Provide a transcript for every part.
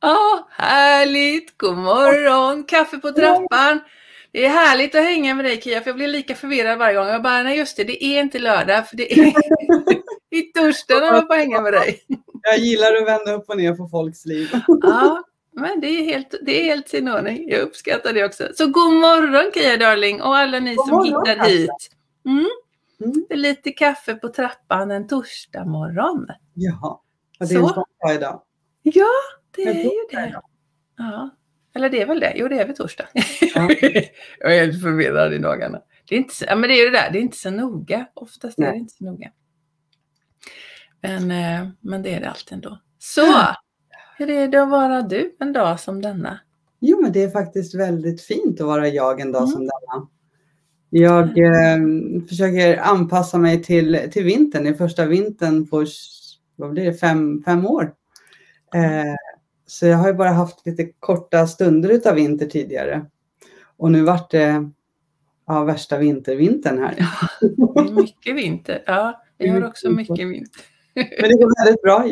Ja, härligt. God morgon. Kaffe på trappan. Det är härligt att hänga med dig, Kia, för jag blir lika förvirrad varje gång. Jag bara, nej just det är inte lördag, för det är i torsdag när man får hänga med dig. Jag gillar att vända upp och ner på folks liv. Ja, men det är helt sin ordning. Jag uppskattar det också. Så god morgon, Kia darling, och alla ni som hittar hit. Det är lite kaffe på trappan en torsdag morgon. Ja, och det är en sån dag idag. Ja, det är ju det. Ja, eller det är väl det. Jo, det är väl torsdag. Ja. Jag är helt förvirrad i dagarna. Det är inte så, men det är ju det där. Det är inte så noga. Oftast är det inte så noga. Men det är det alltid ändå. Så, hur är det att vara du en dag som denna? Jo, men det är faktiskt väldigt fint att vara jag en dag som denna. Jag försöker anpassa mig till vintern. Det är första vintern på, vad blir det, fem år. Så jag har ju bara haft lite korta stunder utav vinter tidigare. Och nu vart det värsta vintern här. Ja, mycket vinter. Ja, jag har också mycket vinter. Men det går väldigt bra.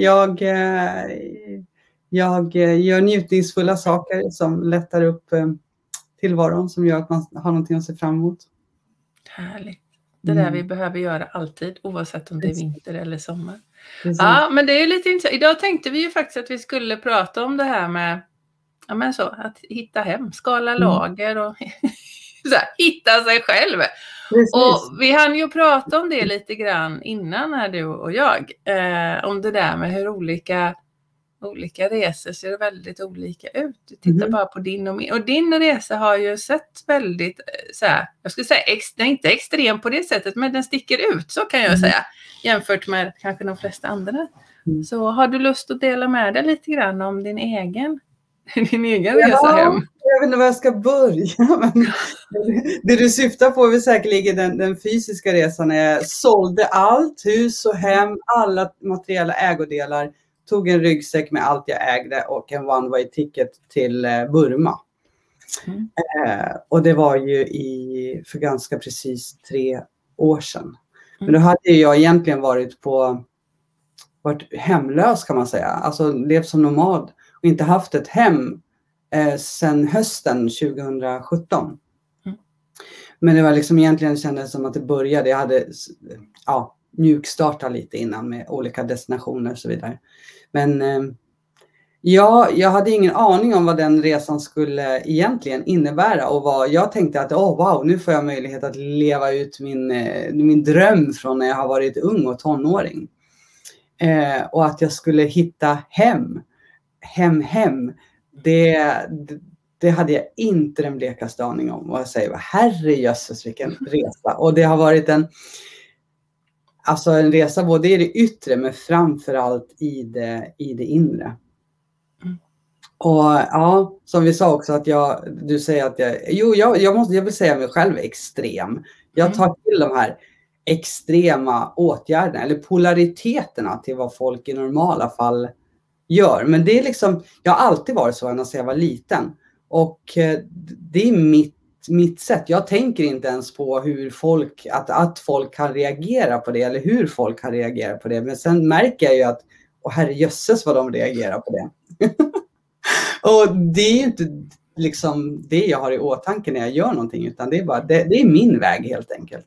Jag gör njutningsfulla saker som lättar upp tillvaron, som gör att man har någonting att se fram emot. Härligt. Det där vi behöver göra alltid, oavsett om det är vinter eller sommar. Ja, men det är lite intressant. Idag tänkte vi ju faktiskt att vi skulle prata om det här med att hitta hem, skala lager och så här, hitta sig själv. Precis. Och vi hann ju prata om det lite grann innan här, du och jag, om det där med hur olika resor ser väldigt olika ut. Titta bara på din och min. Och din resa har ju sett väldigt, så här, jag skulle säga, den är inte extrem på det sättet, men den sticker ut, så kan jag säga, jämfört med kanske de flesta andra. Så har du lust att dela med dig lite grann om din egen resa hem? Jag vet inte var jag ska börja. Men det du syftar på är väl säkerligen den fysiska resan, när jag sålde allt, hus och hem, alla materiella ägodelar, tog en ryggsäck med allt jag ägde och en one-way ticket till Burma. Och det var ju för ganska precis 3 år sedan. Men då hade jag egentligen varit hemlös, kan man säga. Alltså levt som nomad och inte haft ett hem sedan hösten 2017. Men det var liksom egentligen, kändes som att det började. Jag hade mjukstartat lite innan med olika destinationer och så vidare. Men jag hade ingen aning om vad den resan skulle egentligen innebära. Och vad jag tänkte att wow, nu får jag möjlighet att leva ut min dröm från när jag har varit ung och tonåring. Och att jag skulle hitta hem. Det hade jag inte den blekaste aning om. Och jag säger, herrejösses vilken resa. Och det har varit en resa både i det yttre, men framförallt i det inre. Och som vi sa också, att du säger att jag vill säga mig själv extrem. Jag tar till de här extrema åtgärderna eller polariteterna till vad folk i normala fall gör. Men det är liksom, jag har alltid varit så ända sedan jag var liten. Och det är mitt sätt. Jag tänker inte ens på hur att folk kan reagera på det, eller hur folk kan reagera på det. Men sen märker jag ju att, herrejösses vad de reagerar på det. Och det är ju inte liksom det jag har i åtanke när jag gör någonting, utan det är bara, det är min väg helt enkelt.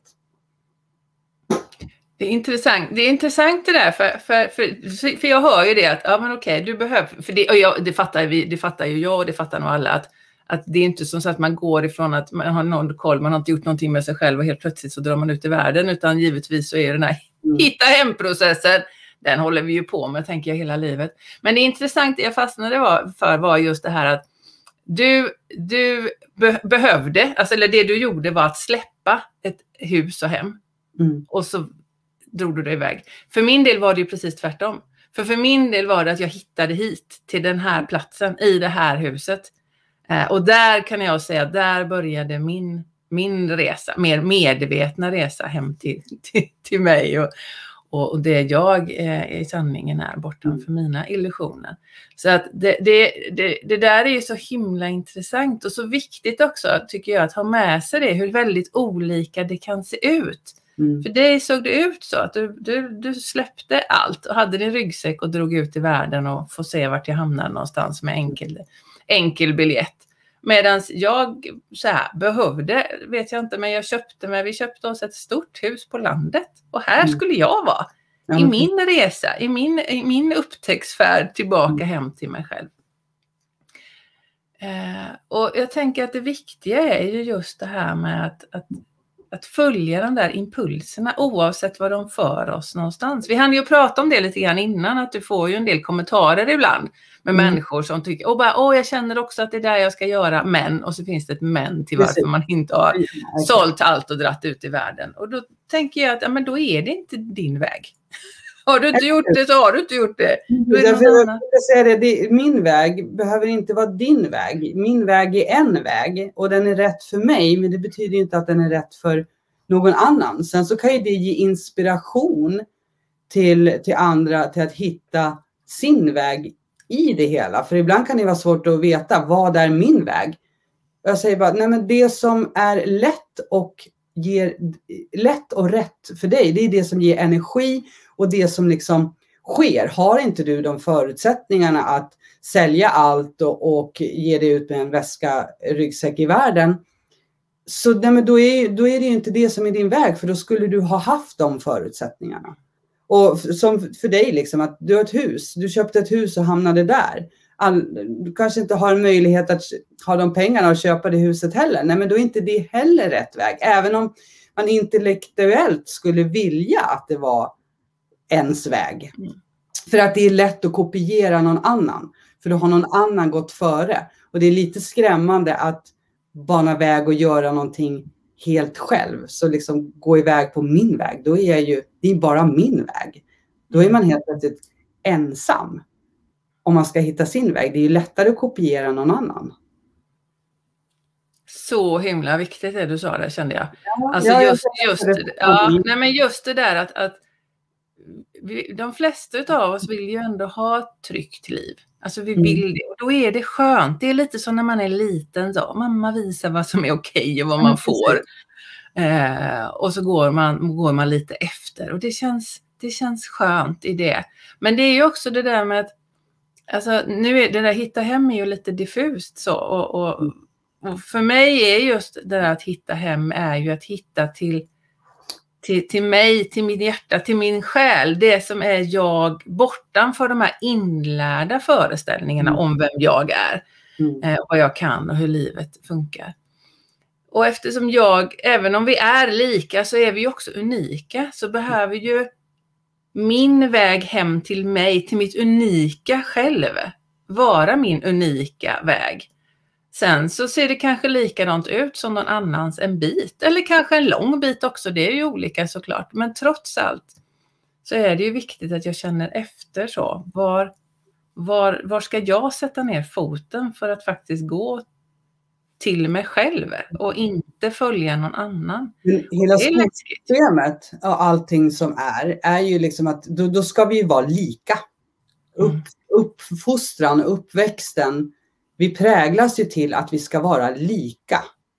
Det är intressant det där, för jag hör ju det att du behöver, för det, och det fattar ju jag, och det fattar nog alla, att det är inte som så att man går ifrån att man har någon koll, man har inte gjort någonting med sig själv och helt plötsligt så drar man ut i världen, utan givetvis så är den här hitta hem-processen, den håller vi ju på med, tänker jag, hela livet. Men det intressanta jag fastnade var just det här att du behövde, eller det du gjorde var att släppa ett hus och hem. Och så drog du dig iväg. För min del var det ju precis tvärtom. För min del var det att jag hittade hit till den här platsen, i det här huset. Och där kan jag säga, där började min resa, mer medvetna resa hem till mig och det jag i sanningen är bortanför mina illusioner. Så att det där är ju så himla intressant och så viktigt också, tycker jag, att ha med sig det, hur väldigt olika det kan se ut. Mm. För dig såg det ut så att du släppte allt och hade din ryggsäck och drog ut i världen och får se vart jag hamnar någonstans med enkel biljett. Medan jag så här, behövde, vet jag inte, men vi köpte oss ett stort hus på landet. Och här skulle jag vara. I min resa, i min upptäcktsfärd tillbaka hem till mig själv. Och jag tänker att det viktiga är ju just det här med att följa de där impulserna oavsett vad de för oss någonstans. Vi hann ju prata om det lite grann innan, att du får ju en del kommentarer ibland med människor som tycker, jag känner också att det är där jag ska göra, men, och så finns det ett men till varför man inte har sålt allt och dratt ut i världen. Och då tänker jag att men då är det inte din väg. Har du inte gjort det så har du inte gjort det. Min väg behöver inte vara din väg. Min väg är en väg och den är rätt för mig, men det betyder inte att den är rätt för någon annan. Sen så kan ju det ge inspiration till andra till att hitta sin väg i det hela. För ibland kan det vara svårt att veta vad är min väg. Jag säger bara, nej men det som är lätt och rätt för dig, det är det som ger energi och det som liksom sker. Har inte du de förutsättningarna att sälja allt och ge det ut med en ryggsäck i världen, så nej, men då är det ju inte det som är din väg, för då skulle du ha haft de förutsättningarna. Och som för dig liksom, att du har ett hus, du köpte ett hus och hamnade där. Du kanske inte har en möjlighet att ha de pengarna och köpa det huset heller. Nej, men då är inte det heller rätt väg. Även om man intellektuellt skulle vilja att det var ens väg. För att det är lätt att kopiera någon annan. För då har någon annan gått före. Och det är lite skrämmande att bana väg och göra någonting helt själv. Så liksom gå iväg på min väg. Då är det är bara min väg. Då är man helt plötsligt ensam. Om man ska hitta sin väg. Det är ju lättare att kopiera någon annan. Så himla viktigt det du sa där, kände jag. Ja, alltså just det där att de flesta av oss vill ju ändå ha ett tryggt liv. Alltså vi vill det. Och då är det skönt. Det är lite så när man är liten. Så, mamma visar vad som är okej och vad man får. Och så går man lite efter. Och det känns skönt i det. Men det är ju också det där med att alltså, nu är det där hitta hem är ju lite diffust så. Och för mig är just det där att hitta hem är ju att hitta till mig, till mitt hjärta, till min själ. Det som är jag bortanför de här inlärda föreställningarna om vem jag är. Vad jag kan och hur livet funkar. Och eftersom även om vi är lika så är vi också unika. Så behöver ju min väg hem till mig, till mitt unika själv, vara min unika väg. Sen så ser det kanske likadant ut som någon annans en bit. Eller kanske en lång bit också. Det är ju olika såklart. Men trots allt så är det ju viktigt att jag känner efter så. Var ska jag sätta ner foten för att faktiskt gå till mig själv och inte följa någon annan. Hela systemet och allting som är ju liksom att då ska vi ju vara lika. Uppfostran och uppväxten, vi präglas ju till att vi ska vara lika.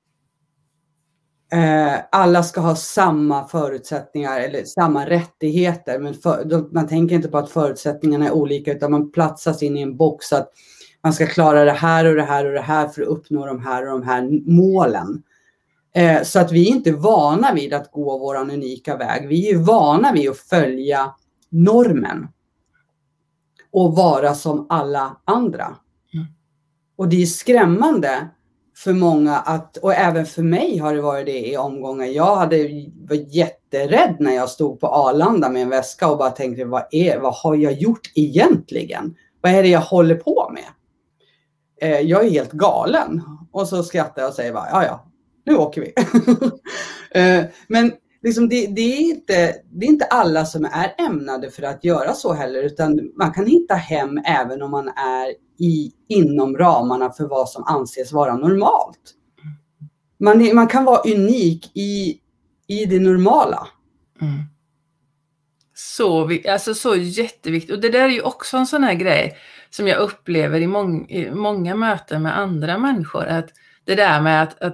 Alla ska ha samma förutsättningar eller samma rättigheter, men man tänker inte på att förutsättningarna är olika, utan man platsas in i en box att man ska klara det här och det här och det här för att uppnå de här och de här målen. Så att vi är inte vana vid att gå våran unika väg. Vi är vana vid att följa normen och vara som alla andra. Och det är skrämmande för många och även för mig har det varit det i omgångar. Jag var jätterädd när jag stod på Arlanda med en väska och bara tänkte, vad har jag gjort egentligen? Vad är det jag håller på med? Jag är helt galen. Och så skrattar jag och säger bara, ja, nu åker vi. Men liksom det är inte alla som är ämnade för att göra så heller, utan man kan hitta hem även om man är inom ramarna för vad som anses vara normalt. Man kan vara unik i det normala. Så jätteviktigt. Och det där är ju också en sån här grej som jag upplever i många möten med andra människor. Att det där med att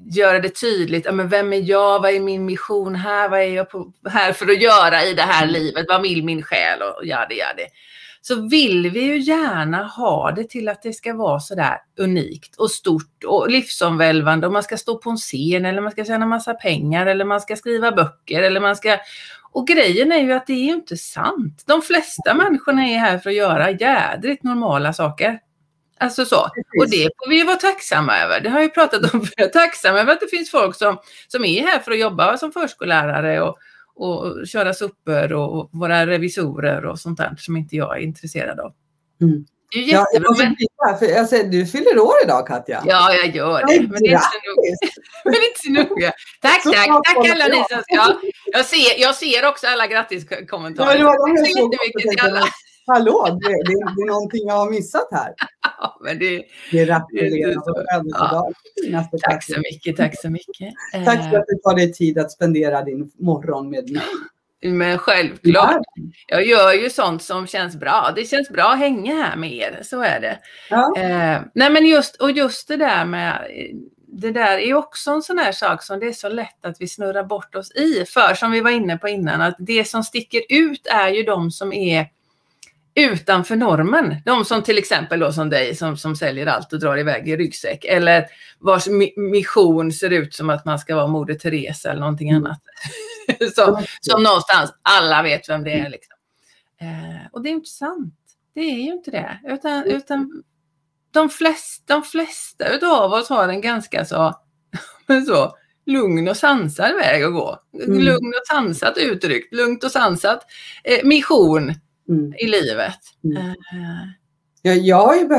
göra det tydligt. Ja, men vem är jag? Vad är min mission här? Vad är jag här för att göra i det här livet? Vad vill min själ? Och gör det. Så vill vi ju gärna ha det till att det ska vara sådär unikt och stort och livsomvälvande. Och man ska stå på en scen eller man ska tjäna massa pengar eller man ska skriva böcker eller man ska... Och grejen är ju att det är ju inte sant. De flesta människorna är här för att göra jädrigt normala saker. Alltså så. Och det får vi ju vara tacksamma över. Det har jag ju pratat om. Jag är tacksam över att det finns folk som är här för att jobba som förskollärare och köra supper och våra revisorer och sånt där som inte jag är intresserad av. Mm. Det är ju jättebra. Jag säger, du fyller år idag, Katja. Ja, jag gör det. Men det är inte så noga. Tack alla ni som ska. Jag ser också alla grattiskommentarer. Ja, det är jättemycket till alla. Hallå, det är någonting jag har missat här. Ja, men det är ja. Tack så mycket. Tack för att du tar dig tid att spendera din morgon med mig. Men självklart. Jag gör ju sånt som känns bra. Det känns bra att hänga här med er. Så är det. Ja. Nej, men just det där med... Det där är också en sån här sak som det är så lätt att vi snurrar bort oss i. För som vi var inne på innan, att det som sticker ut är ju de som är utanför normen. De som till exempel då som dig som säljer allt och drar iväg i ryggsäck. Eller vars mission ser ut som att man ska vara Moder Teresa eller någonting annat. som någonstans alla vet vem det är. Liksom. Och det är inte sant. Det är ju inte det. Utan de flesta av oss har en ganska så lugn och sansad väg att gå. Lugn och sansat uttryckt. Lugnt och sansat mission i livet. Jag har ju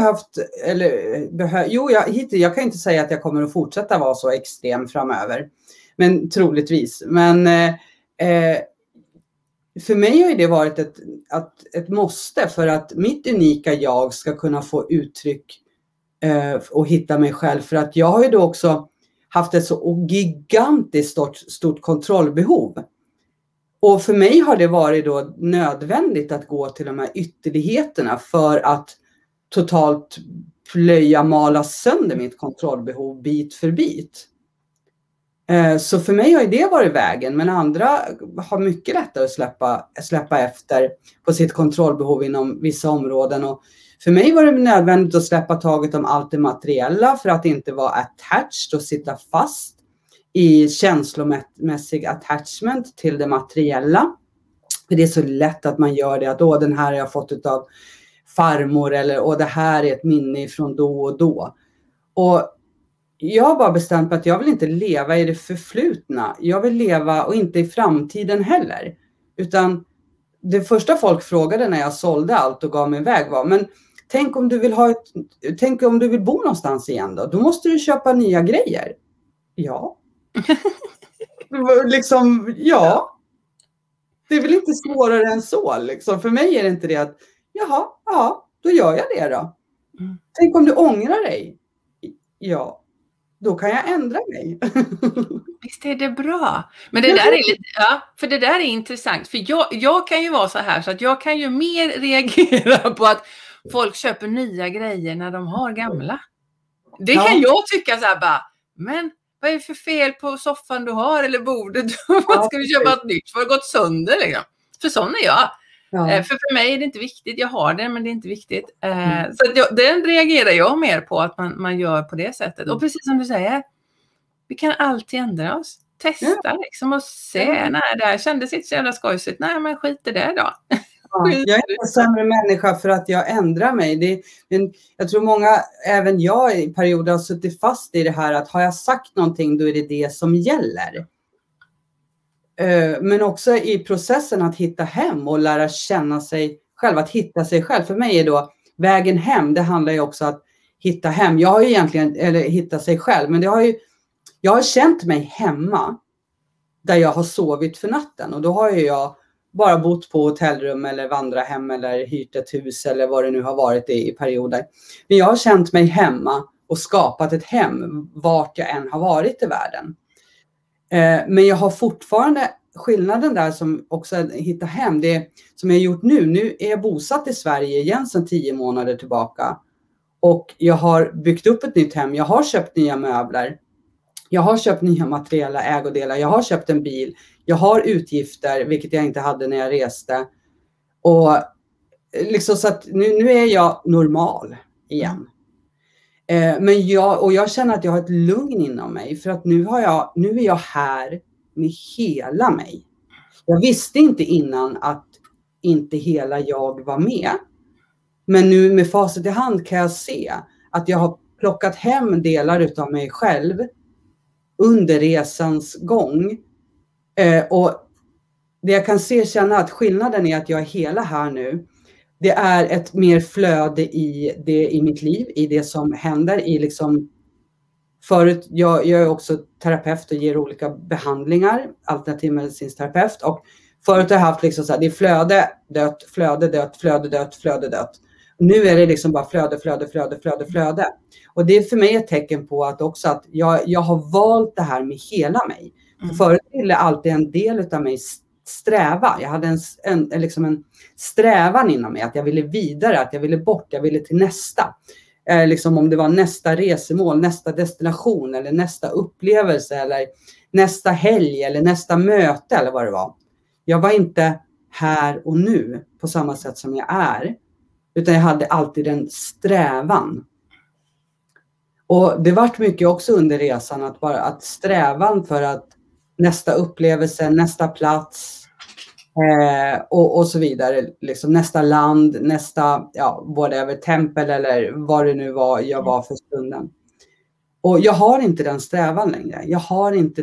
jag kan inte säga att jag kommer att fortsätta vara så extrem framöver. Men troligtvis. Men för mig har det varit ett måste för att mitt unika jag ska kunna få uttryck och hitta mig själv. För att jag har ju då också haft ett så gigantiskt stort kontrollbehov. Och för mig har det varit då nödvändigt att gå till de här ytterligheterna för att totalt mala sönder mitt kontrollbehov bit för bit. Så för mig har det varit vägen, men andra har mycket lättare att släppa efter på sitt kontrollbehov inom vissa områden. Och för mig var det nödvändigt att släppa taget om allt det materiella för att inte vara attached och sitta fast i känslomässig attachment till det materiella. För det är så lätt att man gör det, att den här har jag fått av farmor, eller det här är ett minne från då och då. Och jag har bara bestämt att jag vill inte leva i det förflutna. Jag vill leva, och inte i framtiden heller. Utan det första folk frågade när jag sålde allt och gav mig iväg var, men tänk om du vill bo någonstans igen då? Då måste du köpa nya grejer. Ja. Ja. Det är väl inte svårare än så. Liksom. För mig är det inte det att, då gör jag det då. Tänk om du ångrar dig. Ja. Då kan jag ändra mig. Visst är det bra. Men det där är lite, för det där är intressant. För jag kan ju vara så här, så att jag kan ju mer reagera på att folk köper nya grejer när de har gamla. Det kan jag tycka så här bara, men vad är det för fel på soffan du har eller bordet? Vad ska vi köpa ett nytt? För det har gått sönder liksom. För sån är jag. Ja. För mig är det inte viktigt. Jag har det, men det är inte viktigt. Så den reagerar jag mer på, att man gör på det sättet. Och precis som du säger, vi kan alltid ändra oss. Testa liksom och se. Nej, det här kändes inte så jävla skojsigt. Nej, men skit i det då. Ja, jag är en sämre människa för att jag ändrar mig. Jag tror många, även jag i perioder, har suttit fast i det här att har jag sagt någonting, då är det som gäller. Men också i processen att hitta hem och lära känna sig själv, att hitta sig själv. För mig är då vägen hem, det handlar ju också att hitta hem. Jag har ju egentligen, eller hitta sig själv, men jag har känt mig hemma där jag har sovit för natten. Och då har jag bara bott på hotellrum eller vandrarhem eller hyrt ett hus eller vad det nu har varit i perioder. Men jag har känt mig hemma och skapat ett hem vart jag än har varit i världen. Men jag har fortfarande skillnaden där som också hitta hem. Det som jag har gjort nu. Nu är jag bosatt i Sverige igen sedan 10 månader tillbaka. Och jag har byggt upp ett nytt hem. Jag har köpt nya möbler. Jag har köpt nya materiella ägodelar. Jag har köpt en bil. Jag har utgifter, vilket jag inte hade när jag reste. Och liksom så att nu är jag normal igen. Men jag känner att jag har ett lugn inom mig. För att nu är jag här med hela mig. Jag visste inte innan att inte hela jag var med. Men nu med facit i hand kan jag se att jag har plockat hem delar utav mig själv under resans gång. Och det jag kan känna att skillnaden är att jag är hela här nu. Det är ett mer flöde i mitt liv, i det som händer. I liksom, förut, jag är också terapeut och ger olika behandlingar, alternativ medicinsk terapeut. Och förut har jag haft liksom så här, det är flöde, dött, flöde, dött, flöde, dött, flöde, dött. Nu är det liksom bara flöde, flöde, flöde, flöde, flöde. Och det är för mig ett tecken på att också att jag har valt det här med hela mig. Förut ville alltid en del av mig sträva. Jag hade en strävan inom mig, att jag ville vidare, att jag ville bort, jag ville till nästa. Liksom om det var nästa resemål, nästa destination eller nästa upplevelse eller nästa helg eller nästa möte eller vad det var. Jag var inte här och nu på samma sätt som jag är, utan jag hade alltid en strävan. Och det vart mycket också under resan att strävan för att nästa upplevelse, nästa plats och så vidare. Liksom nästa land, nästa whatever, tempel eller vad det nu var jag var för stunden. Och jag har inte den strävan längre. Jag har inte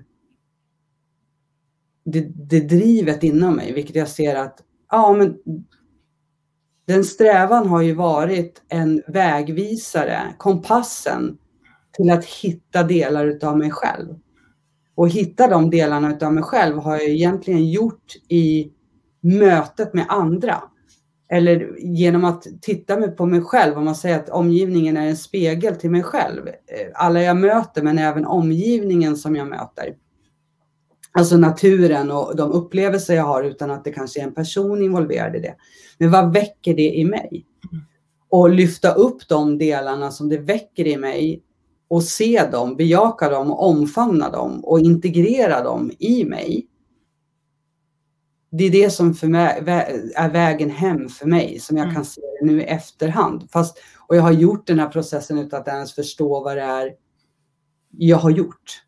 det drivet inom mig. Vilket jag ser att men den strävan har ju varit en vägvisare, kompassen till att hitta delar utav mig själv. Och hitta de delarna utav mig själv har jag egentligen gjort i mötet med andra. Eller genom att titta på mig själv. Om man säger att omgivningen är en spegel till mig själv. Alla jag möter, men även omgivningen som jag möter. Alltså naturen och de upplevelser jag har, utan att det kanske är en person involverad i det. Men vad väcker det i mig? Och lyfta upp de delarna som det väcker i mig. Och se dem, bejaka dem, omfamna dem och integrera dem i mig. Det är det som för mig är vägen hem för mig, som jag kan se nu i efterhand. Och jag har gjort den här processen utan att ens förstå vad det är jag har gjort.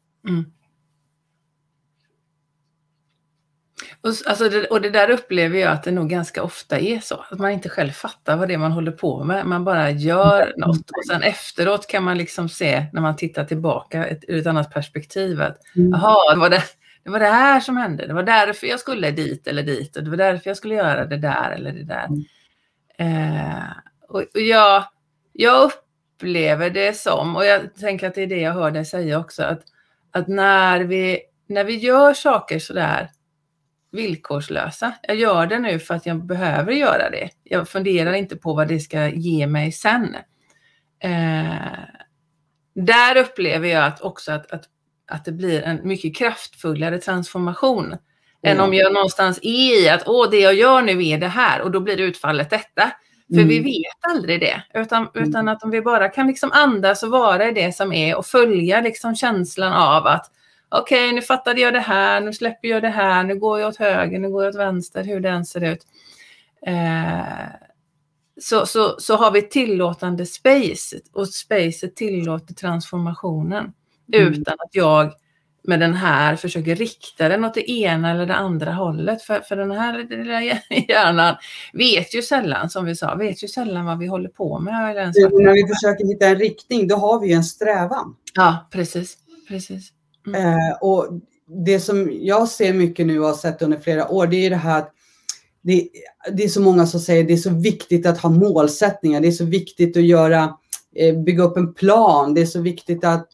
Och det där upplever jag att det nog ganska ofta är så. Att man inte själv fattar vad det är man håller på med. Man bara gör något. Och sen efteråt kan man liksom se, när man tittar tillbaka ur ett annat perspektiv, att jaha, det var det här som hände. Det var därför jag skulle dit eller dit. Och det var därför jag skulle göra det där eller det där. Och jag upplever det som, och jag tänker att det är det jag hör dig säga också, att när vi gör saker sådär villkorslösa. Jag gör det nu för att jag behöver göra det. Jag funderar inte på vad det ska ge mig sen. Där upplever jag att det blir en mycket kraftfullare transformation. Än om jag någonstans är i att det jag gör nu är det här. Och då blir utfallet detta. För vi vet aldrig det. Utan att om vi bara kan liksom andas och vara i det som är. Och följa liksom känslan av att okej, nu fattade jag det här, nu släpper jag det här, nu går jag åt höger, nu går jag åt vänster, hur den ser ut. Så har vi tillåtande space, och spacet tillåter transformationen. Utan att jag med den här försöker rikta den åt det ena eller det andra hållet. För den här lilla hjärnan vet ju sällan, som vi sa, vad vi håller på med. När vi försöker hitta en riktning, då har vi ju en strävan. Ja, precis. Och det som jag ser mycket nu och har sett under flera år, det är det här att det är så många som säger det är så viktigt att ha målsättningar, det är så viktigt att bygga upp en plan, det är så viktigt att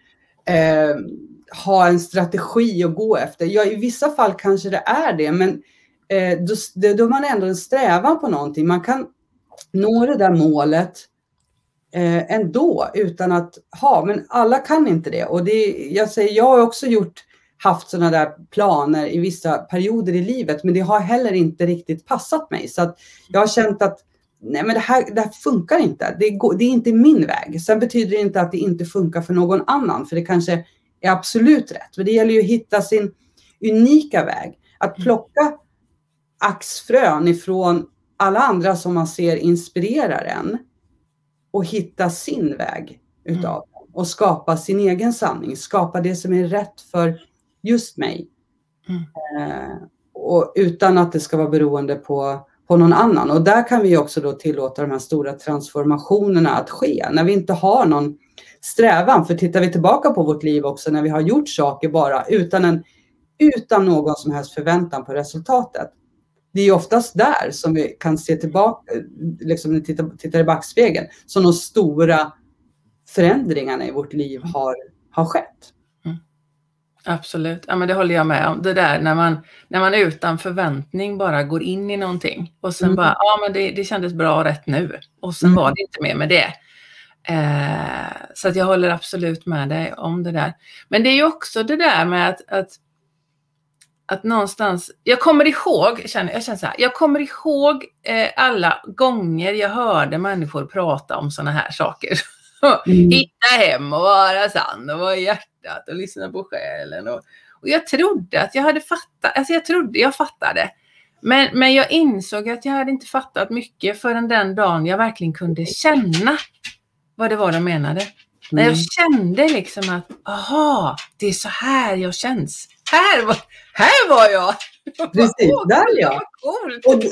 ha en strategi att gå efter. Ja, i vissa fall kanske det är det, men då har man ändå en strävan på någonting. Man kan nå det där målet ändå utan att men alla kan inte det. Och jag har också haft sådana där planer i vissa perioder i livet, men det har heller inte riktigt passat mig. Så att jag har känt att nej, men det här funkar inte. Det är inte min väg. Sen betyder det inte att det inte funkar för någon annan, för det kanske är absolut rätt. Men det gäller ju att hitta sin unika väg. Att plocka axfrön ifrån alla andra som man ser inspirerar en. Och hitta sin väg utav dem. Och skapa sin egen sanning. Skapa det som är rätt för just mig. Och utan att det ska vara beroende på någon annan. Och där kan vi också då tillåta de här stora transformationerna att ske. När vi inte har någon strävan. För tittar vi tillbaka på vårt liv också. När vi har gjort saker bara utan någon som helst förväntan på resultatet. Det är oftast där som vi kan se tillbaka. Liksom när vi tittar i backspegeln. Så de stora förändringarna i vårt liv har skett. Absolut, ja, men det håller jag med om. Det där när man utan förväntning bara går in i någonting och sen bara, ja men det kändes bra rätt nu och sen var det inte mer med det. Så att jag håller absolut med dig om det där. Men det är ju också det där med att någonstans, jag känner så här, jag kommer ihåg alla gånger jag hörde människor prata om såna här saker. Hitta hem och vara sann och vara i hjärtat och lyssna på själen. Och jag trodde att jag hade fattat. Alltså jag fattade. Men jag insåg att jag hade inte fattat mycket förrän den dagen jag verkligen kunde känna vad det var de menade. När jag kände liksom att, aha, det är så här jag känns. Här var jag. Precis, där är jag. Coolt. Och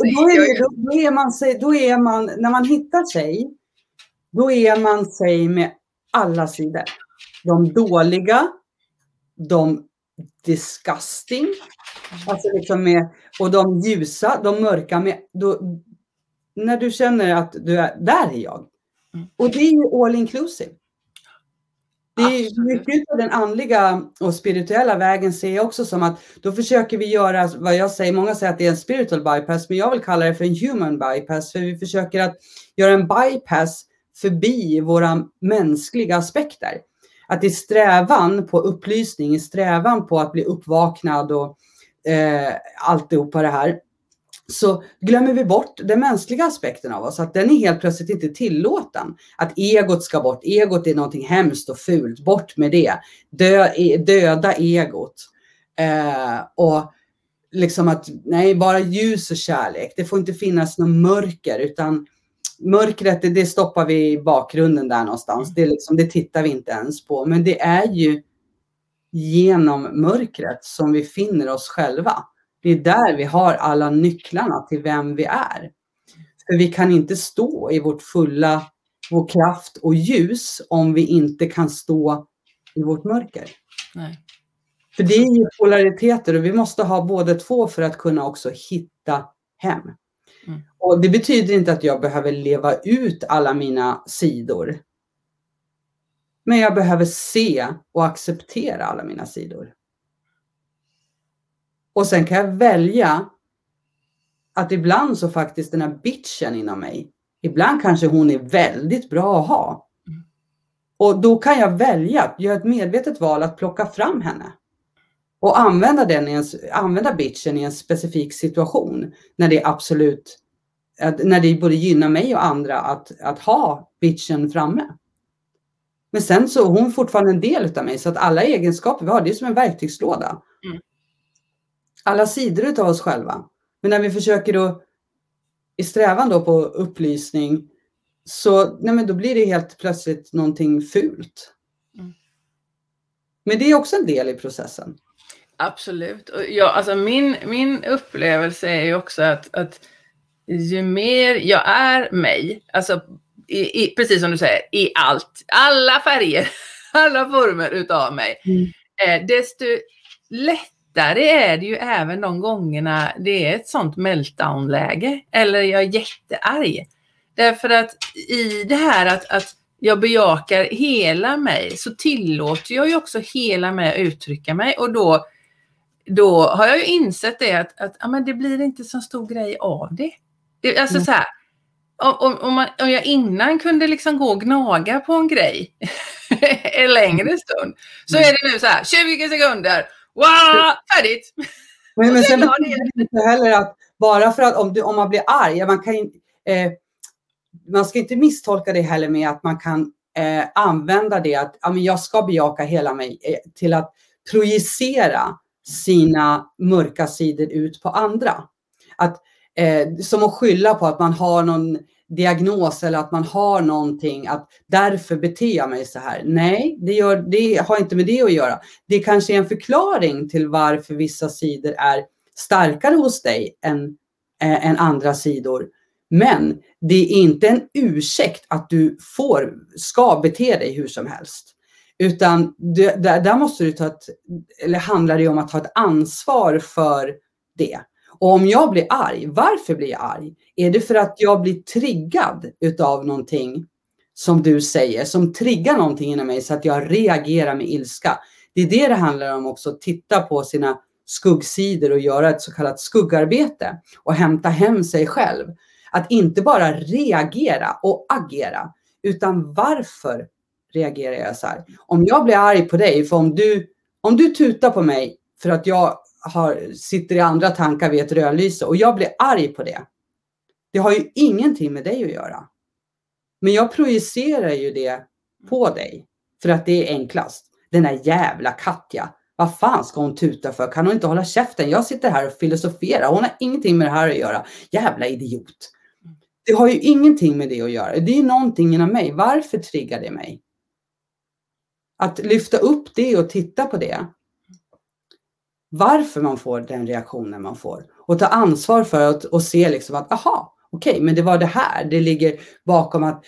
då är man, när man hittar sig, då är man sig med alla sidor. De dåliga, de disgusting, alltså liksom och de ljusa, de mörka. När du känner att du är, där är jag. Och det är ju all inclusive. Det är mycket av den andliga och spirituella vägen ser jag också som att då försöker vi göra vad jag säger, många säger att det är en spiritual bypass, men jag vill kalla det för en human bypass, för vi försöker att göra en bypass förbi våra mänskliga aspekter. Att i strävan på upplysning, i strävan på att bli uppvaknad och alltihopa det här, så glömmer vi bort den mänskliga aspekten av oss. Att den är helt plötsligt inte tillåten. Att egot ska bort. Egot är någonting hemskt och fult. Bort med det. Döda egot. Och liksom att, nej, bara ljus och kärlek. Det får inte finnas någon mörker, utan mörkret, det stoppar vi i bakgrunden där någonstans. Det tittar vi inte ens på. Men det är ju genom mörkret som vi finner oss själva. Det är där vi har alla nycklarna till vem vi är. För vi kan inte stå i vår kraft och ljus om vi inte kan stå i vårt mörker. Nej. För det är ju polariteter och vi måste ha båda två för att kunna också hitta hem. Och det betyder inte att jag behöver leva ut alla mina sidor. Men jag behöver se och acceptera alla mina sidor. Och sen kan jag välja att ibland så faktiskt den här bitchen inom mig, ibland kanske hon är väldigt bra att ha. Och då kan jag välja att göra ett medvetet val att plocka fram henne. Och använda bitchen i en specifik situation. När det är absolut, när det både gynnar mig och andra att ha bitchen framme. Men sen så är hon fortfarande en del av mig. Så att alla egenskaper vi har, det är som en verktygslåda. Alla sidor utav oss själva. Men när vi försöker då i strävan då på upplysning, så men då blir det helt plötsligt någonting fult. Men det är också en del i processen. Absolut. Och alltså min upplevelse är ju också att ju mer jag är mig, alltså precis som du säger, i alla färger, alla former utav mig, desto lättare är det ju även de gångerna det är ett sånt meltdown-läge eller jag är jättearg. Därför att i det här att jag bejakar hela mig, så tillåter jag ju också hela mig att uttrycka mig, och då har jag ju insett det att men det blir inte så stor grej av det. Alltså så här, om jag innan kunde liksom gå och gnaga på en grej en längre stund, så är det nu så här 20 sekunder, wow, färdigt. Men sen betyder det inte heller att bara för att om man blir arg, man ska inte misstolka det heller med att man kan använda det att men jag ska bejaka hela mig till att projicera sina mörka sidor ut på andra. Att, som att skylla på att man har någon diagnos eller att man har någonting, att därför beter jag mig så här. Nej, det har inte med det att göra. Det kanske är en förklaring till varför vissa sidor är starkare hos dig än andra sidor. Men det är inte en ursäkt att du ska bete dig hur som helst. Utan där måste du handlar det om att ta ett ansvar för det. Och om jag blir arg, varför blir jag arg? Är det för att jag blir triggad utav någonting som du säger, som triggar någonting inom mig så att jag reagerar med ilska? Det är det handlar om också, att titta på sina skuggsidor och göra ett så kallat skuggarbete och hämta hem sig själv. Att inte bara reagera och agera, utan varför reagerar jag så här? Om jag blir arg på dig, för om du tutar på mig för att jag sitter i andra tankar vid ett rödlyse och jag blir arg på det. Det har ju ingenting med dig att göra. Men jag projicerar ju det på dig för att det är enklast. Den här jävla Katja. Vad fan ska hon tuta för? Kan hon inte hålla käften? Jag sitter här och filosoferar. Hon har ingenting med det här att göra. Jävla idiot. Det har ju ingenting med det att göra. Det är någonting inom mig. Varför triggar det mig? Att lyfta upp det och titta på det. Varför man får den reaktionen man får. Och ta ansvar för att se liksom att okej, men det var det här. Det ligger bakom att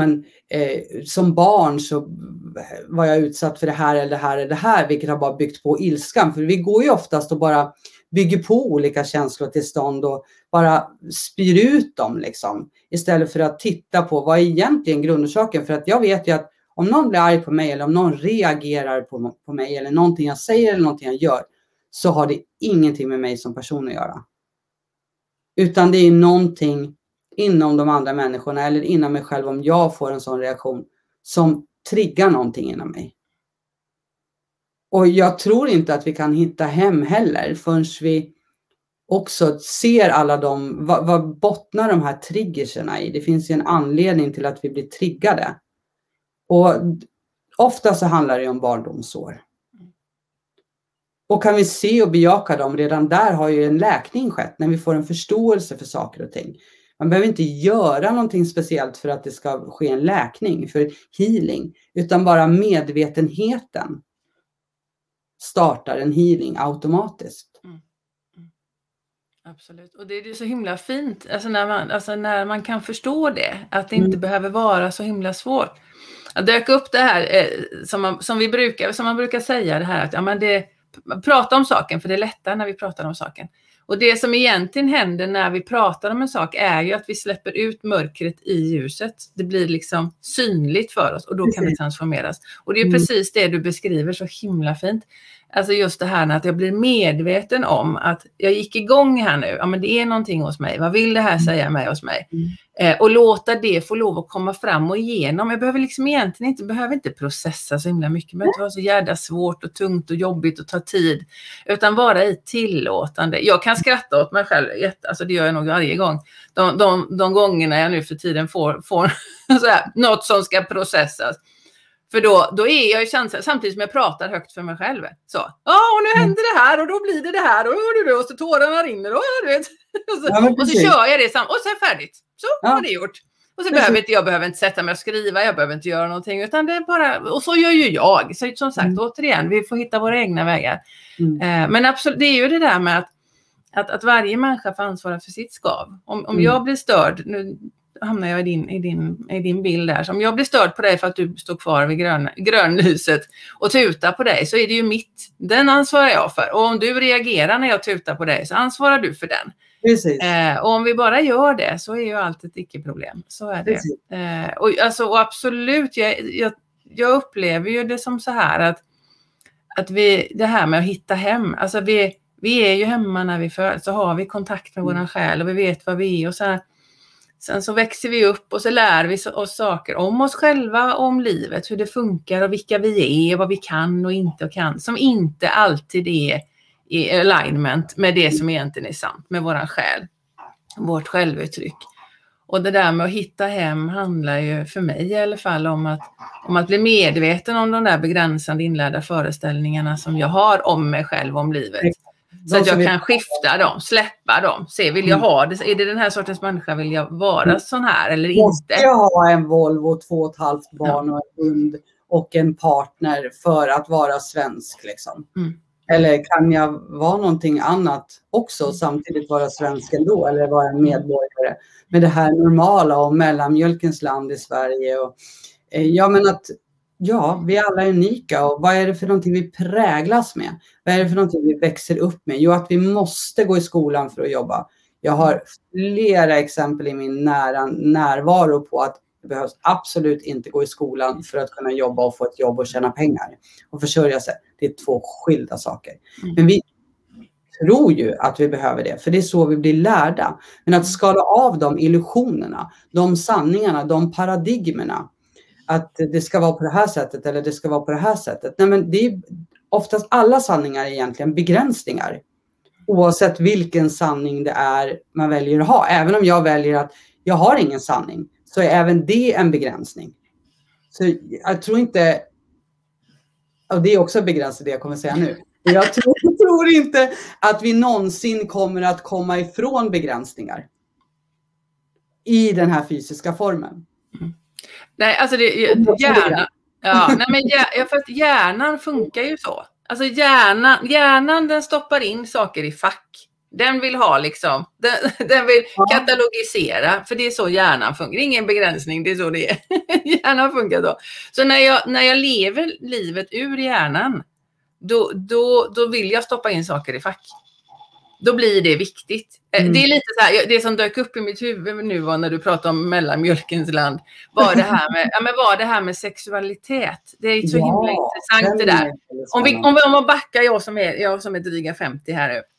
som barn så var jag utsatt för det här eller det här eller det här. Vilket har bara byggt på ilskan. För vi går ju oftast och bara bygger på olika känslotillstånd och bara spyr ut dem liksom. Istället för att titta på vad är egentligen grundorsaken. För att jag vet ju att om någon blir arg på mig eller om någon reagerar på mig eller någonting jag säger eller någonting jag gör, så har det ingenting med mig som person att göra. Utan det är någonting inom de andra människorna eller inom mig själv, om jag får en sån reaktion som triggar någonting inom mig. Och jag tror inte att vi kan hitta hem heller förrän vi också ser alla vad bottnar de här triggerserna i. Det finns ju en anledning till att vi blir triggade. Och ofta så handlar det om barndomsår. Och kan vi se och bejaka dem, redan där har ju en läkning skett. När vi får en förståelse för saker och ting. Man behöver inte göra någonting speciellt för att det ska ske en läkning, för healing. Utan bara medvetenheten startar en healing automatiskt. Absolut. Och det är så himla fint. Alltså när man kan förstå det. Att det inte behöver vara så himla svårt. Jag dök upp det här som man brukar säga. Det här att prata om saken, för det är lättare när vi pratar om saken. Och det som egentligen händer när vi pratar om en sak är ju att vi släpper ut mörkret i ljuset. Det blir liksom synligt för oss och då kan det transformeras. Och det är precis det du beskriver så himla fint. Alltså just det här att jag blir medveten om att jag gick igång här nu. Ja, men det är någonting hos mig. Vad vill det här säga mig hos mig? Och låta det få lov att komma fram och igenom. Jag behöver liksom egentligen inte processa så himla mycket. Men det var så jävla svårt och tungt och jobbigt och ta tid. Utan vara i tillåtande. Jag kan skratta åt mig själv. Alltså det gör jag nog varje gång. De gångerna jag nu för tiden får så här, något som ska processas. För då är jag ju känslig, samtidigt som jag pratar högt för mig själv. Så, och nu händer det här och då blir det här och så tårarna rinner och så kör jag det och så är det färdigt. Så var det gjort. Och så behöver inte sätta mig och skriva, jag behöver inte göra någonting, utan det är bara, och så gör ju jag. Så som sagt, återigen, vi får hitta våra egna vägar. Men absolut, det är ju det där med att varje människa får ansvara för sitt skav. Om jag blir störd, nu hamnar jag i din bild där. Så om jag blir störd på dig för att du står kvar vid grönlyset och tutar på dig, så är det ju den ansvarar jag för. Och om du reagerar när jag tutar på dig, så ansvarar du för den. Precis. Och om vi bara gör det, så är ju allt ett icke-problem. Så är det. Och absolut, jag upplever ju det som så här att det här med att hitta hem, alltså vi är ju hemma när vi föds, så har vi kontakt med våran själ och vi vet vad vi är och så här. Sen så växer vi upp och så lär vi oss saker om oss själva och om livet, hur det funkar och vilka vi är, vad vi kan och inte kan, som inte alltid är i alignment med det som egentligen är sant, med våran själ, vårt självuttryck. Och det där med att hitta hem handlar ju för mig i alla fall om att bli medveten om de där begränsande inlärda föreställningarna som jag har om mig själv, om livet. Så att jag kan skifta dem, släppa dem, se, vill jag ha det, är det den här sortens människa, vill jag vara sån här eller inte? Måste jag ha en Volvo, 2,5 barn och en hund och en partner för att vara svensk liksom? Eller kan jag vara någonting annat också samtidigt vara svensk ändå, eller vara en medborgare med det här normala och mellanmjölkens land i Sverige? Och, vi är alla unika, och vad är det för någonting vi präglas med? Vad är det för någonting vi växer upp med? Jo, att vi måste gå i skolan för att jobba. Jag har flera exempel i min närvaro på att det behövs absolut inte gå i skolan för att kunna jobba och få ett jobb och tjäna pengar och försörja sig. Det är 2 skilda saker. Men vi tror ju att vi behöver det, för det är så vi blir lärda. Men att skala av de illusionerna, de sanningarna, de paradigmerna, att det ska vara på det här sättet eller det ska vara på det här sättet. Nej, men det är oftast alla sanningar egentligen begränsningar. Oavsett vilken sanning det är man väljer att ha. Även om jag väljer att jag har ingen sanning, så är även det en begränsning. Så jag tror inte, och det är också begränsat det jag kommer säga nu. Jag tror inte att vi någonsin kommer att komma ifrån begränsningar i den här fysiska formen. Nej, alltså för att hjärnan funkar ju så. Alltså hjärnan den stoppar in saker i fack. Den vill ha liksom, den vill katalogisera, för det är så hjärnan funkar. Det är ingen begränsning, det är så det är. Hjärnan funkar så. Så när jag lever livet ur hjärnan, då vill jag stoppa in saker i fack. Då blir det viktigt. Det är lite så här, det som dök upp i mitt huvud nu var när du pratade om mellanmjölkens land, var det här med sexualitet. Det är så himla intressant det där. Om man backar, jag som är dryga 50 här nu.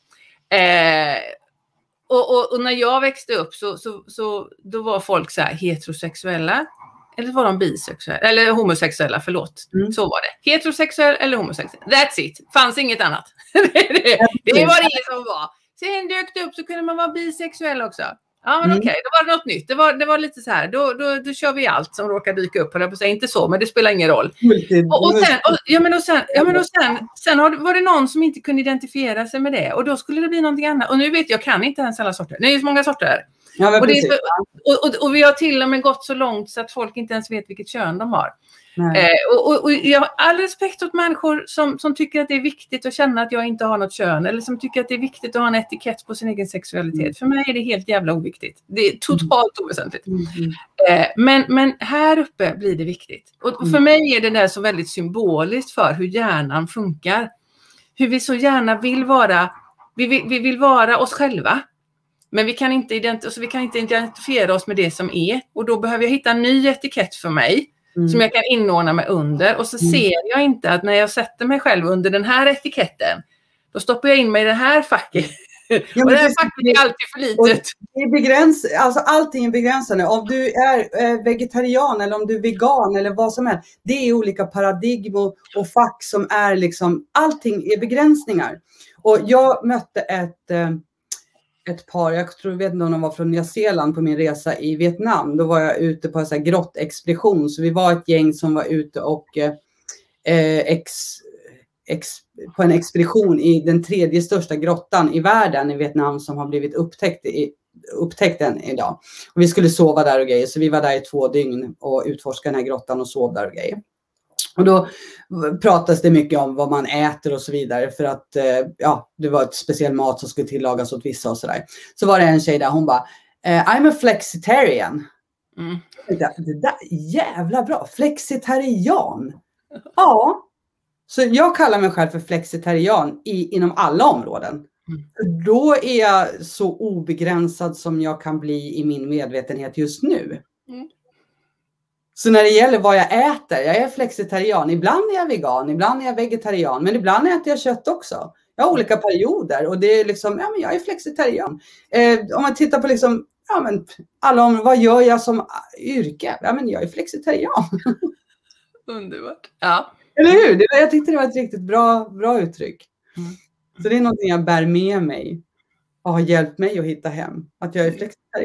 Och när jag växte upp så då var folk så här heterosexuella, eller var de bisexuella eller homosexuella, förlåt. Så var det. Heterosexuell eller homosexuell. That's it. Fanns inget annat. det var det som var. Sen dök det upp så kunde man vara bisexuell också. Ja, men okej, då var det något nytt. Det var lite så här, då kör vi allt som råkar dyka upp. På sig. Inte så, men det spelar ingen roll. Sen var det någon som inte kunde identifiera sig med det. Och då skulle det bli någonting annat. Och nu vet jag kan inte ens alla sorter. Det är så många sorter. Ja, och vi har till och med gått så långt så att folk inte ens vet vilket kön de har. Och jag har all respekt åt människor som tycker att det är viktigt att känna att jag inte har något kön, eller som tycker att det är viktigt att ha en etikett på sin egen sexualitet. För mig är det helt jävla oviktigt. Det är totalt oväsentligt. Men här uppe blir det viktigt. Och för mig är det där så väldigt symboliskt för hur hjärnan funkar. Hur vi så gärna vill vara, vi vill vara oss själva. Men vi kan inte identifiera oss med det som är. Och då behöver jag hitta en ny etikett för mig. Som jag kan inordna mig under. Och så ser jag inte att när jag sätter mig själv under den här etiketten, då stoppar jag in mig i det här facket. Och det här facket är alltid för litet. Allting är begränsande. Om du är vegetarian eller om du är vegan eller vad som helst. Det är olika paradigm och fack som är liksom, allting är begränsningar. Och jag mötte ett par, jag vet inte om de var från Nya Zeeland på min resa i Vietnam. Då var jag ute på en sån här grottexpedition. Så vi var ett gäng som var ute och på en expedition i den 3:e största grottan i världen i Vietnam som har blivit upptäckt än idag. Och vi skulle sova där och grejer. Så vi var där i 2 dygn och utforskade den här grottan och sov där och grejer. Och då pratas det mycket om vad man äter och så vidare, för att det var ett speciell mat som skulle tillagas åt vissa och sådär. Så var det en tjej där, hon bara I'm a flexitarian. Det där jävla bra, flexitarian. Ja, så jag kallar mig själv för flexitarian inom alla områden. För då är jag så obegränsad som jag kan bli i min medvetenhet just nu. Så när det gäller vad jag äter, jag är flexitarian. Ibland är jag vegan, ibland är jag vegetarian. Men ibland äter jag kött också. Jag har olika perioder och det är liksom, men jag är flexitarian. Om man tittar på liksom, vad gör jag som yrke? Men jag är flexitarian. Underbart. Ja. Eller hur? Jag tyckte det var ett riktigt bra uttryck. Så det är någonting jag bär med mig och har hjälpt mig att hitta hem. Att jag är flexitarian.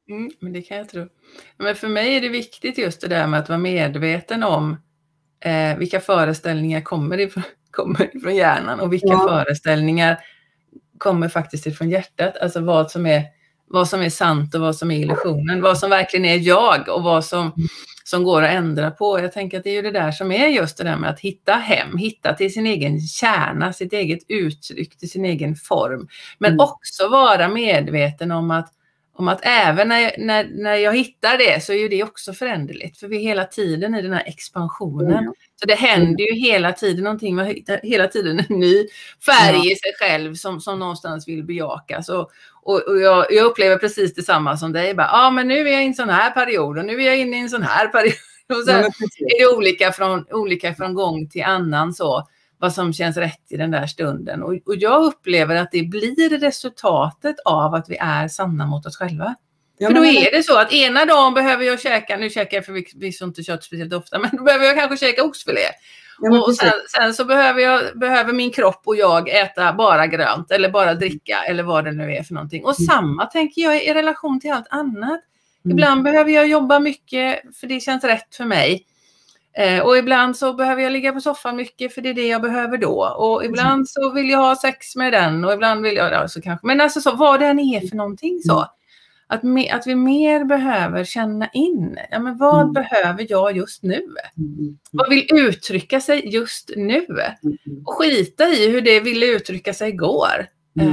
Men det kan jag tro. Men för mig är det viktigt just det där med att vara medveten om vilka föreställningar kommer ifrån hjärnan och vilka föreställningar kommer faktiskt ifrån hjärtat. Alltså vad som är sant och vad som är illusionen. Vad som verkligen är jag och vad som går att ändra på. Jag tänker att det är ju det där som är just det där med att hitta till sin egen kärna, sitt eget uttryck, till sin egen form. Men också vara medveten om att även när jag hittar det så är ju det också föränderligt. För vi är hela tiden i den här expansionen. Så det händer ju hela tiden någonting. Man hittar hela tiden en ny färg i sig själv som någonstans vill bejakas. Och jag upplever precis detsamma som dig. Men nu är jag i en sån här period och nu är jag inne i en sån här period. Och sen är det olika från gång till annan så. Vad som känns rätt i den där stunden. Och jag upplever att det blir resultatet av att vi är sanna mot oss själva. För då är det så att ena dagen behöver jag käka, nu käkar jag för vi inte kött speciellt ofta, men då behöver jag kanske käka oxfilé. Och sen så behöver min kropp och jag äta bara grönt eller bara dricka eller vad det nu är för någonting. Och samma tänker jag i relation till allt annat. Ibland behöver jag jobba mycket för det känns rätt för mig. Och ibland så behöver jag ligga på soffan mycket för det är det jag behöver då. Och ibland så vill jag ha sex med den och ibland vill jag så kanske. Men alltså så, vad den är för någonting så. Att vi mer behöver känna in. Ja, men vad behöver jag just nu? Vad vill uttrycka sig just nu? Och skita i hur det ville uttrycka sig igår.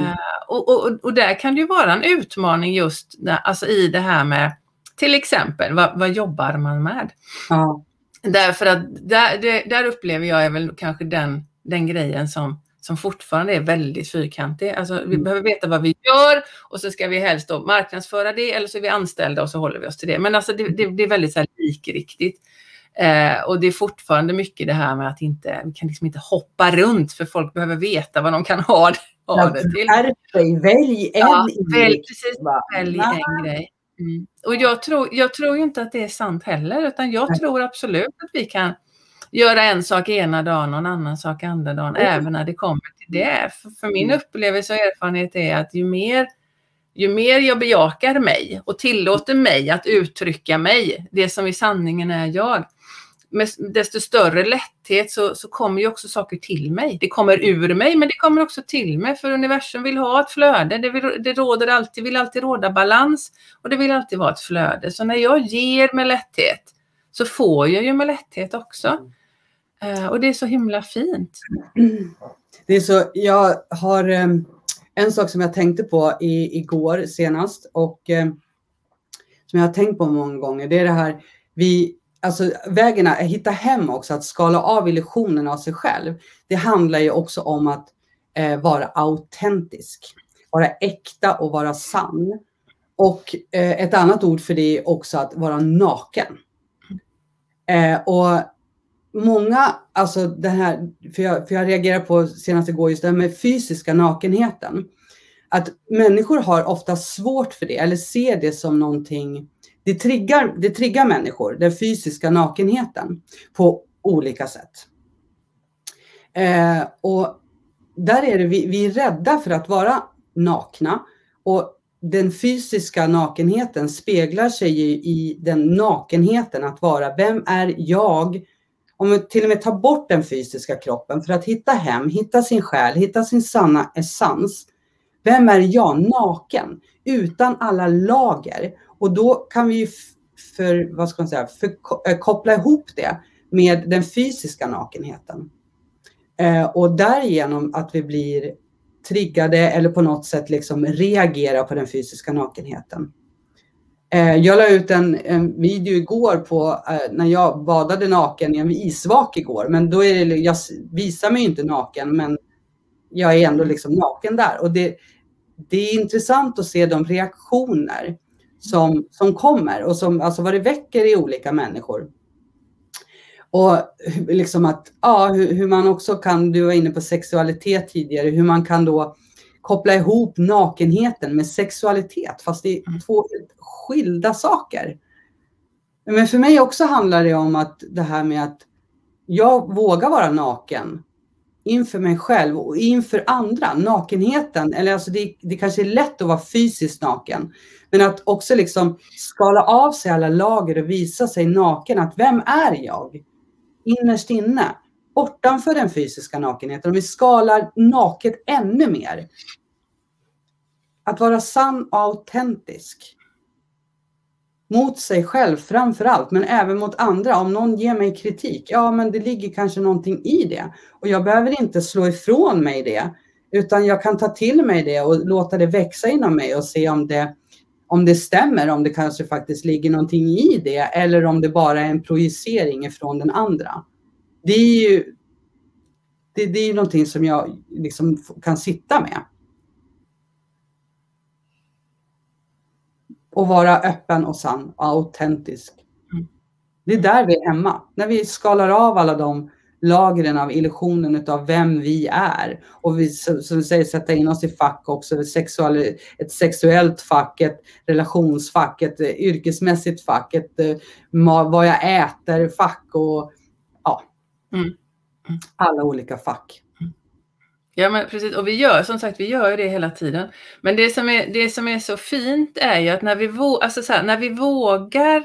Och där kan det ju vara en utmaning just alltså i det här med till exempel, vad jobbar man med? Ja. Därför att där upplever jag är väl kanske den grejen som fortfarande är väldigt fyrkantig. Alltså vi behöver veta vad vi gör och så ska vi helst då marknadsföra det eller så är vi anställda och så håller vi oss till det. Men alltså det är väldigt så här likriktigt. Och det är fortfarande mycket det här med att vi kan liksom inte hoppa runt för folk behöver veta vad de kan ha det till. Välj en grej. Och jag tror ju inte att det är sant heller utan jag tror absolut att vi kan göra en sak ena dagen och en annan sak andra dagen även när det kommer till det. För min upplevelse och erfarenhet är att ju mer jag bejakar mig och tillåter mig att uttrycka mig, det som i sanningen är jag, med desto större lätthet så kommer ju också saker till mig. Det kommer ur mig men det kommer också till mig för universum vill ha ett flöde. Det vill alltid råda balans och det vill alltid vara ett flöde. Så när jag ger med lätthet så får jag ju med lätthet också. Och det är så himla fint. Det är så, jag har en sak som jag tänkte på igår senast och som jag har tänkt på många gånger. Det är det här, vägen att hitta hem också, att skala av illusionen av sig själv. Det handlar ju också om att vara autentisk, vara äkta och vara sann. Och ett annat ord för det är också att vara naken. Och många, alltså det här, för jag reagerar på senast igår just det här med fysiska nakenheten. Att människor har ofta svårt för det eller ser det som någonting, det triggar människor, den fysiska nakenheten på olika sätt. Och där är det, vi är rädda för att vara nakna och den fysiska nakenheten speglar sig i den nakenheten att vara, vem är jag? Om vi till och med tar bort den fysiska kroppen för att hitta hem, hitta sin själ, hitta sin sanna essens. Vem är jag naken? Utan alla lager. Och då kan vi koppla ihop det med den fysiska nakenheten. Och därigenom att vi blir triggade eller på något sätt liksom reagerar på den fysiska nakenheten. Jag la ut en video igår på när jag badade naken i en isvak igår. Men då är det, jag visar mig inte naken men jag är ändå liksom naken där. Och det är intressant att se de reaktioner som kommer och som, alltså vad det väcker i olika människor. Och liksom att, hur man också kan, du var inne på sexualitet tidigare, hur man kan då koppla ihop nakenheten med sexualitet, fast det är två skilda saker. Men för mig också handlar det om att det här med att jag vågar vara naken inför mig själv och inför andra. Nakenheten, eller alltså det kanske är lätt att vara fysiskt naken. Men att också liksom skala av sig alla lager och visa sig naken. Att vem är jag? Innerst inne. Bortanför den fysiska nakenheten. Om vi skalar naket ännu mer. Att vara sann och autentisk. Mot sig själv framför allt, men även mot andra. Om någon ger mig kritik, ja men det ligger kanske någonting i det. Och jag behöver inte slå ifrån mig det. Utan jag kan ta till mig det och låta det växa inom mig och se om det stämmer. Om det kanske faktiskt ligger någonting i det. Eller om det bara är en projicering från den andra. Det är ju någonting som jag liksom kan sitta med. Och vara öppen och sann och autentisk. Det är där vi är hemma. När vi skalar av alla de lagren av illusionen av vem vi är. Och vi, som vi säger, sätta in oss i fack också. Ett sexuellt fack, ett relationsfack, ett yrkesmässigt fack, vad jag äter fack och ja. Alla olika fack. Ja, men precis. Och vi gör ju det hela tiden. Men det som är så fint är ju att när vi vågar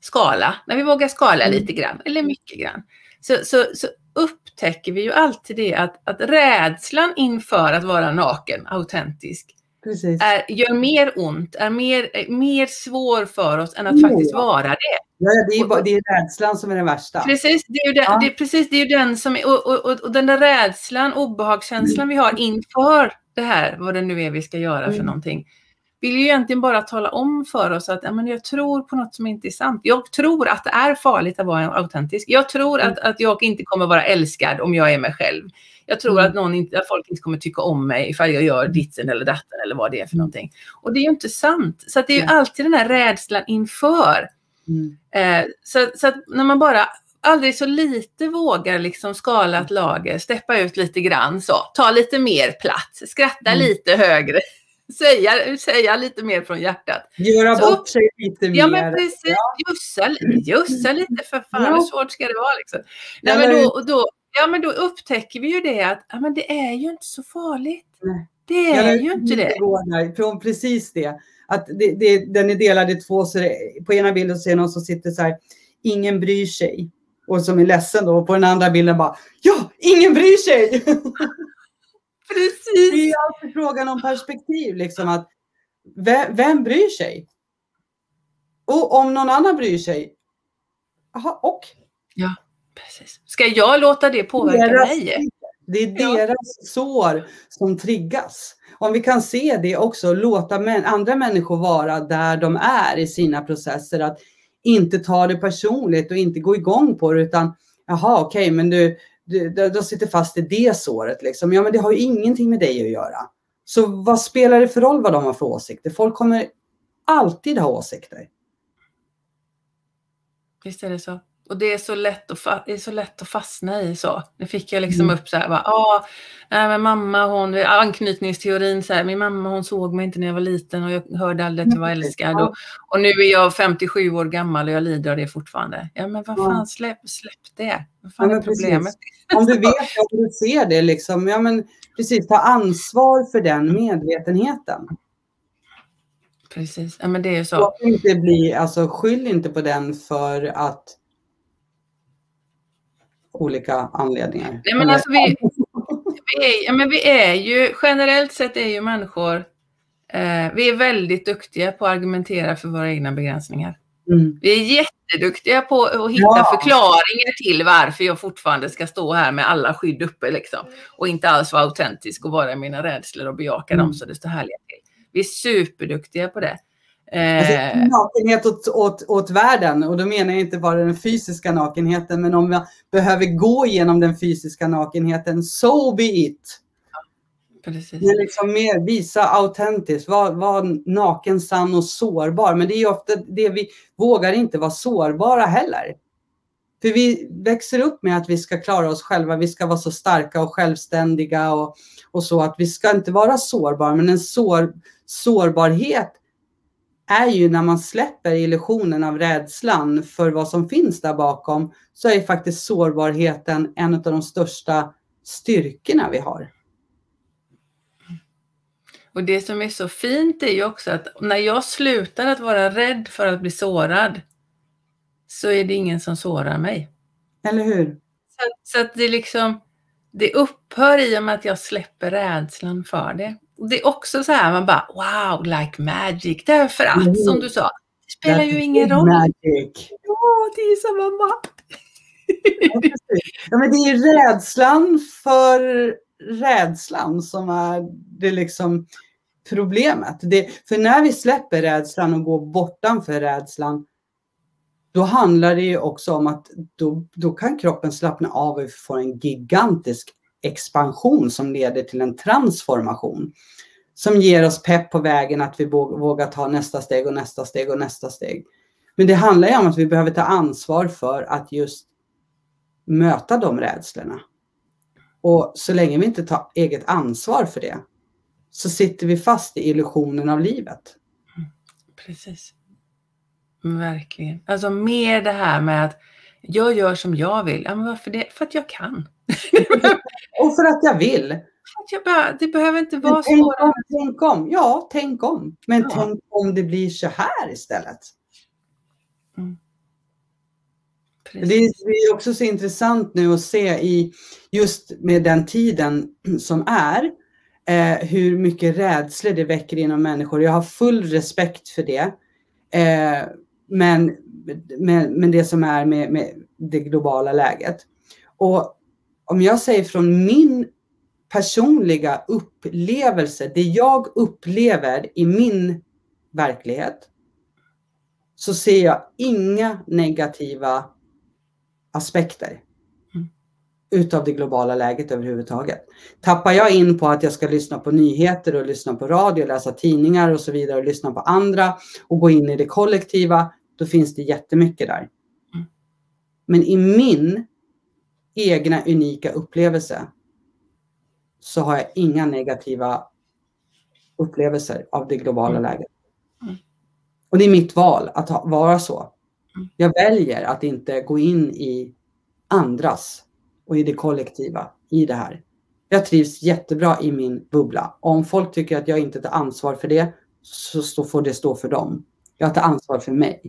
skala lite grann, eller mycket grann, så upptäcker vi ju alltid det att rädslan inför att vara naken, autentisk, gör mer ont, är mer svår för oss än att faktiskt vara det. Ja, det är rädslan som är den värsta. Precis, det är ju den som och den där rädslan, obehagskänslan vi har inför det här, vad det nu är vi ska göra för någonting, vill ju egentligen bara tala om för oss att jag tror på något som inte är sant. Jag tror att det är farligt att vara autentisk. Jag tror att jag inte kommer vara älskad om jag är mig själv. Jag tror att folk inte kommer tycka om mig ifall jag gör ditsen eller datten eller vad det är för någonting. Och det är ju inte sant. Så att det är ju alltid den här rädslan inför. Så att när man bara aldrig så lite vågar liksom skala ett lager, steppa ut lite grann, så ta lite mer plats, skratta lite högre, säga lite mer från hjärtat. Göra bort sig lite mer. Ja, men precis. Jussa lite för fan. Hur svårt ska det vara liksom? Men då upptäcker vi ju det att men det är ju inte så farligt. Nej. Det är ju inte det. Från precis det. Att den är delad i två. Så på ena bilden så är någon som sitter så här, ingen bryr sig. Och som är ledsen då. Och på den andra bilden bara, ja, ingen bryr sig. Precis. Det är alltid frågan om perspektiv. Liksom, att vem bryr sig? Och om någon annan bryr sig. Aha, och? Ja, precis. Ska jag låta det påverka mig? Det är deras sår som triggas. Om vi kan se det också, låta andra människor vara där de är i sina processer. Att inte ta det personligt och inte gå igång på det, utan jaha, okej, men du sitter fast i det såret. Liksom. Ja, men det har ju ingenting med dig att göra. Så vad spelar det för roll vad de har för åsikter? Folk kommer alltid ha åsikter. Visst är det så. Och det är så lätt att fastna i så. Nu fick jag liksom upp så här, men mamma anknytningsteorin så här, min mamma hon såg mig inte när jag var liten och jag hörde aldrig att jag var älskad. Och nu är jag 57 år gammal och jag lider av det fortfarande. Ja, men vad fan, släpp det. Vad fan är problemet? Om du vet att du ser det liksom, ja men precis, ta ansvar för den medvetenheten. Precis, ja men det är ju så. Skyll inte på den för att olika anledningar. Nej, men alltså vi är ju, generellt sett är ju människor, vi är väldigt duktiga på att argumentera för våra egna begränsningar. Vi är jätteduktiga på att hitta förklaringar till varför jag fortfarande ska stå här med alla skydd uppe liksom, och inte alls vara autentisk och vara i mina rädslor och bejaka dem så det står härliga till. Vi är superduktiga på det. Nakenhet åt världen, och då menar jag inte bara den fysiska nakenheten, men om vi behöver gå igenom den fysiska nakenheten, so be it. Precis. Men liksom mer visa autentiskt, var naken, sann och sårbar, men det är ju ofta det vi vågar inte vara sårbara heller. För vi växer upp med att vi ska klara oss själva, vi ska vara så starka och självständiga och så, att vi ska inte vara sårbara, men en sårbarhet är ju när man släpper illusionen av rädslan för vad som finns där bakom, så är faktiskt sårbarheten en av de största styrkorna vi har. Och det som är så fint är ju också att när jag slutar att vara rädd för att bli sårad, så är det ingen som sårar mig. Eller hur? Så att det liksom, det upphör i och med att jag släpper rädslan för det. Och det är också så här, man bara, wow, like magic. Därför att, som du sa, det spelar ju ingen roll. Magic. Ja, det är som mamma. Ja, men det är rädslan för rädslan som är det liksom problemet. För när vi släpper rädslan och går bortanför rädslan, då handlar det ju också om att då kan kroppen slappna av och få en gigantisk expansion som leder till en transformation. Som ger oss pepp på vägen att vi vågar ta nästa steg och nästa steg och nästa steg. Men det handlar ju om att vi behöver ta ansvar för att just möta de rädslorna. Och så länge vi inte tar eget ansvar för det, så sitter vi fast i illusionen av livet. Precis. Verkligen. Alltså mer det här med att jag gör som jag vill. Ja, men varför det? För att jag kan. Och för att jag vill. Det behöver inte vara så. Tänk om. Ja, tänk om. Men tänk om det blir så här istället. Mm. Det är också så intressant nu att se i just med den tiden som är, hur mycket rädsla det väcker inom människor. Jag har full respekt för det. Men det som är med det globala läget. Och om jag säger från min personliga upplevelse, det jag upplever i min verklighet, så ser jag inga negativa aspekter utav det globala läget överhuvudtaget. Tappar jag in på att jag ska lyssna på nyheter och lyssna på radio, läsa tidningar och så vidare och lyssna på andra och gå in i det kollektiva, då finns det jättemycket där. Men i min egna unika upplevelse så har jag inga negativa upplevelser av det globala läget. Och det är mitt val att vara så. Jag väljer att inte gå in i andras och i det kollektiva i det här. Jag trivs jättebra i min bubbla. Om folk tycker att jag inte tar ansvar för det, så får det stå för dem. Jag tar ansvar för mig.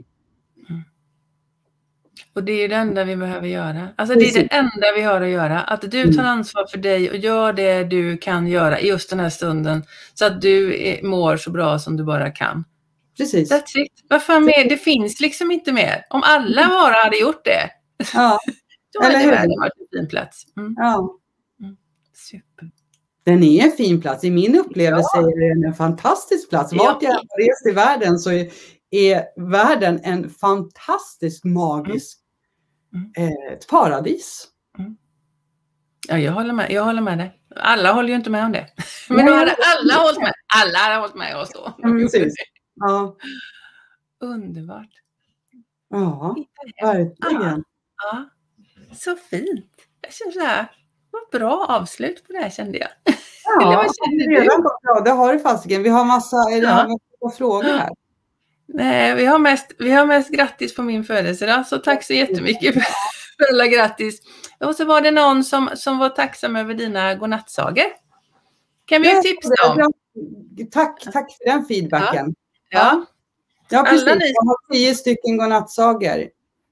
Och det är det enda vi behöver göra. Alltså det är det enda vi har att göra. Att du tar ansvar för dig och gör det du kan göra i just den här stunden. Så att du mår så bra som du bara kan. Precis. That's it. Vad fan mer? Det finns liksom inte mer. Om alla bara hade gjort det. Ja. Då hade världen varit en fin plats. Ja. Super. Den är en fin plats. I min upplevelse är den en fantastisk plats. Vart jag har rest i världen så är världen en fantastisk, magisk ett paradis. Ja, jag håller med dig. Alla håller ju inte med om det. Men då hade alla hållit med. Alla hade hållit med oss då. Ja, precis. Ja. Underbart. Ja, verkligen. Ja, så fint. Jag känner så här, vad bra avslut på det här kände jag. Ja, eller vad kände du? Bra. Det har du fasiken. Vi har massa frågor här. Nej, vi har mest grattis på min födelsedag, så tack så jättemycket för alla grattis. Och så var det någon som var tacksam över dina godnattsagor. Kan vi tipsa om? Tack för den feedbacken. Ja, precis. Jag har 10 stycken godnattsagor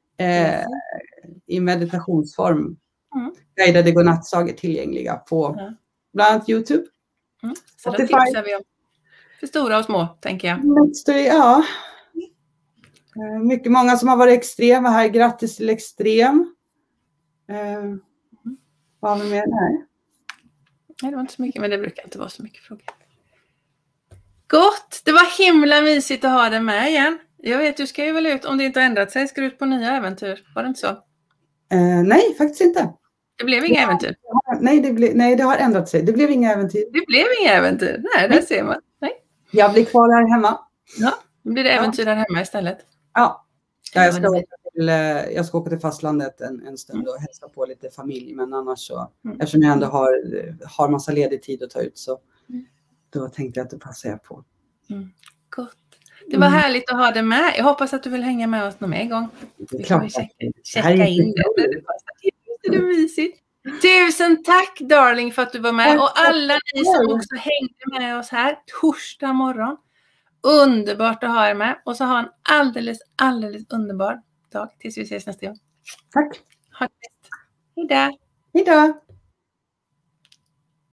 i meditationsform. Guidade godnattsagor tillgängliga på bland annat YouTube. Så då tipsar vi om för stora och små, tänker jag. Ja. Många som har varit extrema här. Grattis till extrem. Vad har vi med? Nej, det var inte så mycket, men det brukar inte vara så mycket frågor. Gott! Det var himla mysigt att ha dig med igen. Jag vet, du ska ju väl ut, om det inte har ändrat sig, ska du ut på nya äventyr. Var det inte så? Nej, faktiskt inte. Det blev inga äventyr? Nej, det har ändrat sig. Det blev inga äventyr. Det blev inga äventyr. Nej, där ser man. Nej. Jag blir kvar här hemma. Ja, då blir det äventyr här hemma istället. Ja, jag ska åka till fastlandet en stund och hälsa på lite familj. Men annars så, eftersom jag ändå har massa ledig tid att ta ut, så då tänkte jag att det passar jag på. Gott. Det var härligt att ha dig med. Jag hoppas att du vill hänga med oss någon mer gång. Vi kan checka in det. Det är mysigt. Tusen tack darling för att du var med. Och alla ni som också hängde med oss här torsdag morgon. Underbart att ha er med. Och så ha en alldeles underbar dag tills vi ses nästa gång. Tack. Ha det bäst. Hejdå. Hejdå.